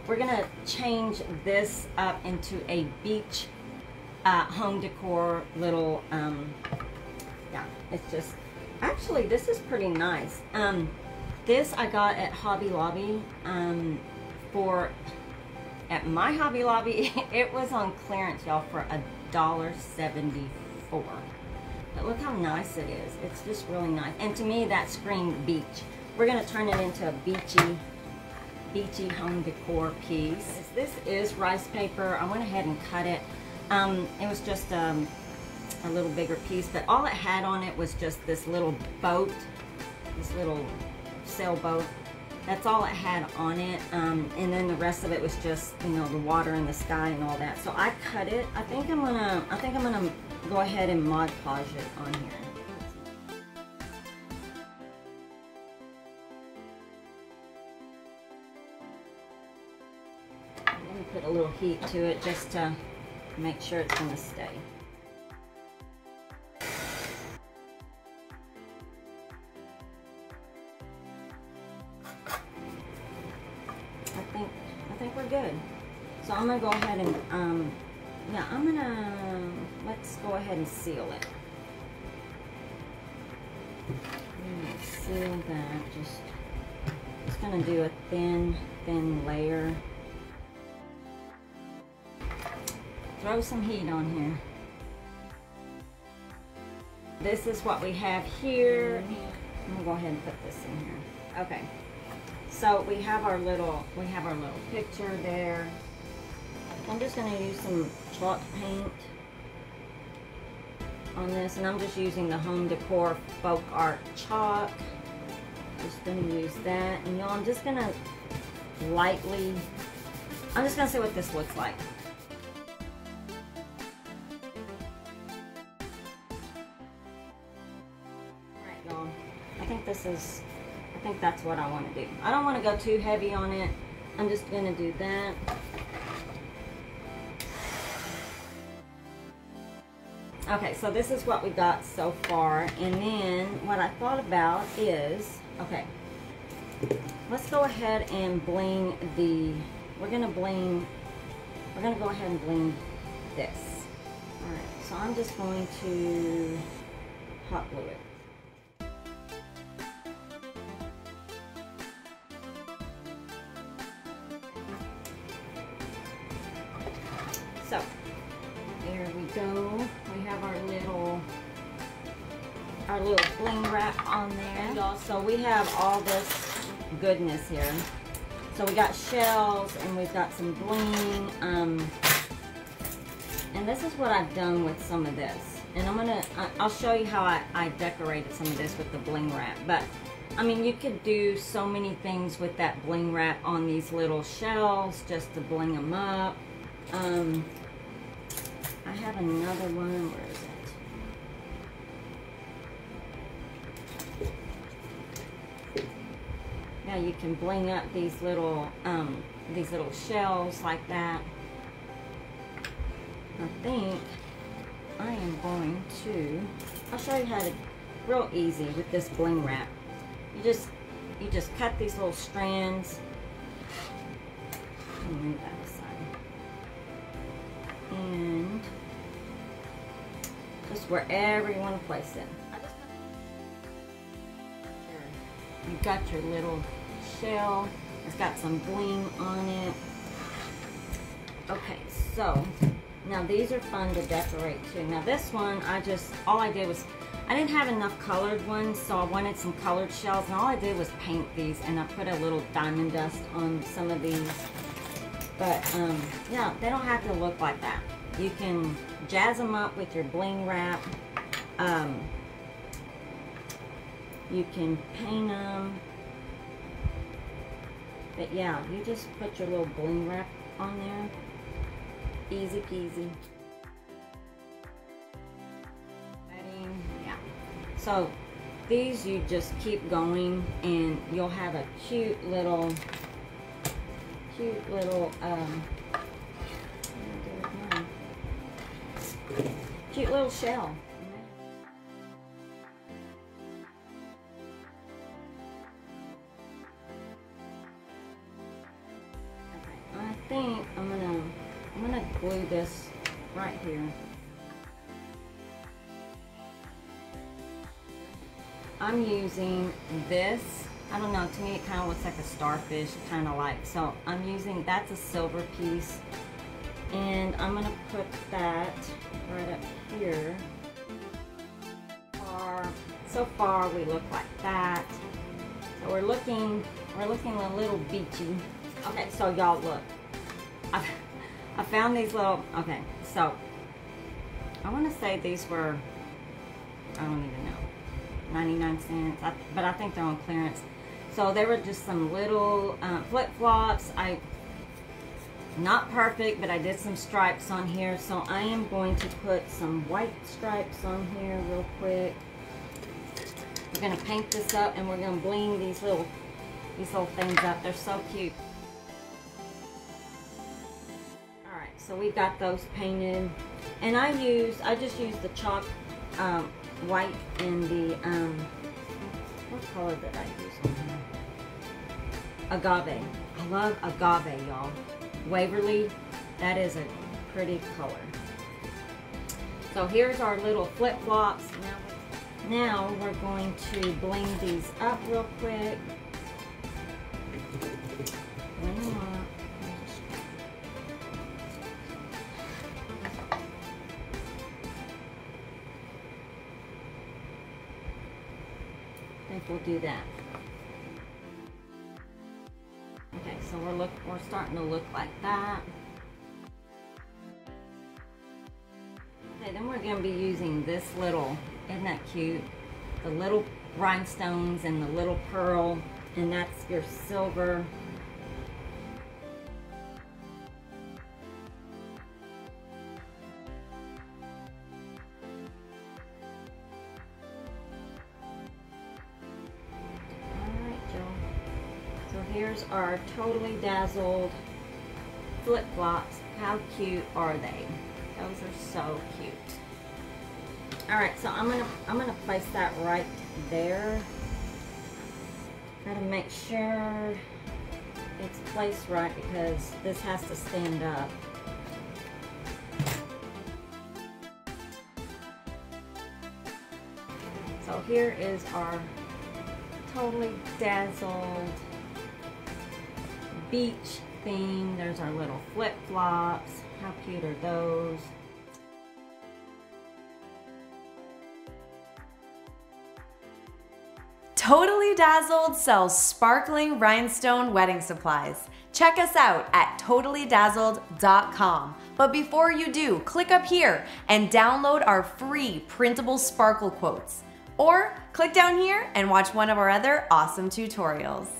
we're gonna change this up into a beach home decor little, yeah, it's just, actually this is pretty nice. This I got at Hobby Lobby, at my Hobby Lobby, it was on clearance, y'all, for $1.74. But look how nice it is. It's just really nice. And to me, that screamed beach. We're gonna turn it into a beachy home decor piece. This is rice paper. I went ahead and cut it. It was just a little bigger piece, but all it had on it was just this little boat, this little sailboat. That's all it had on it, and then the rest of it was just, you know, the water and the sky and all that. So I cut it. I think I'm gonna go ahead and Mod Podge it on here. Let me put a little heat to it just to make sure it's gonna stay. I think we're good. So I'm gonna go ahead and yeah, let's go ahead and seal it. I'm gonna seal that. Just gonna do a thin layer. Throw some heat on here. This is what we have here. I'm gonna go ahead and put this in here. Okay. So we have our little picture there. I'm just going to use some chalk paint on this, and I'm just using the Home Decor Folk Art chalk. Just going to use that, and y'all, I'm just going to see what this looks like. Alright, y'all, I think that's what I want to do. I don't want to go too heavy on it. I'm just going to do that. Okay, so this is what we got so far. And then what I thought about is, okay, let's go ahead and bling we're going to go ahead and bling this. Alright, so I'm just going to hot glue it. So, there we go. We have our little bling wrap on there. And also we have all this goodness here. So we got shells and we've got some bling. And this is what I've done with some of this. And I'll show you how I decorated some of this with the bling wrap. But I mean, you could do so many things with that bling wrap on these little shells just to bling them up. I have another one. Where is it? Now you can bling up these little shells like that. I think I am going to. I'll show you how to. Real easy with this bling wrap. You just cut these little strands. Move that aside. And just wherever you want to place it. You've got your little shell. It's got some bling on it. Okay, so now these are fun to decorate too. Now this one, all I did was, I didn't have enough colored ones, so I wanted some colored shells, and all I did was paint these, and I put a little diamond dust on some of these. But yeah, they don't have to look like that. You can jazz them up with your bling wrap. You can paint them. But yeah, you just put your little bling wrap on there. Easy peasy. Yeah. So these you just keep going and you'll have a cute little shell. Okay, this right here. I'm using this. I don't know, to me it kind of looks like a starfish, kind of like. So I'm using, that's a silver piece. And I'm going to put that right up here. So far we look like that. So we're looking a little beachy. Okay, so y'all look. I found these little, okay, so I want to say these were, I don't even know, 99 cents, but I think they're on clearance. So they were just some little flip-flops. Not perfect, but I did some stripes on here. So I am going to put some white stripes on here real quick. We're gonna paint this up and we're gonna bling these little things up. They're so cute. All right, so we got those painted, and I just used the chalk white and the what color did I use on here? Agave. I love agave, y'all. Waverly, that is a pretty color. So here's our little flip-flops. Now we're going to bling these up real quick. Bling them up. I think we'll do that. Okay, so we're starting to look like that. Okay, then we're going to be using this little, isn't that cute? The little rhinestones and the little pearl, and that's your silver. Here's our Totally Dazzled flip-flops. How cute are they? Those are so cute. All right, so I'm gonna place that right there. Gotta make sure it's placed right because this has to stand up. So here is our Totally Dazzled beach theme. There's our little flip-flops. How cute are those? Totally Dazzled sells sparkling rhinestone wedding supplies. Check us out at totallydazzled.com. But before you do, click up here and download our free printable sparkle quotes. Or click down here and watch one of our other awesome tutorials.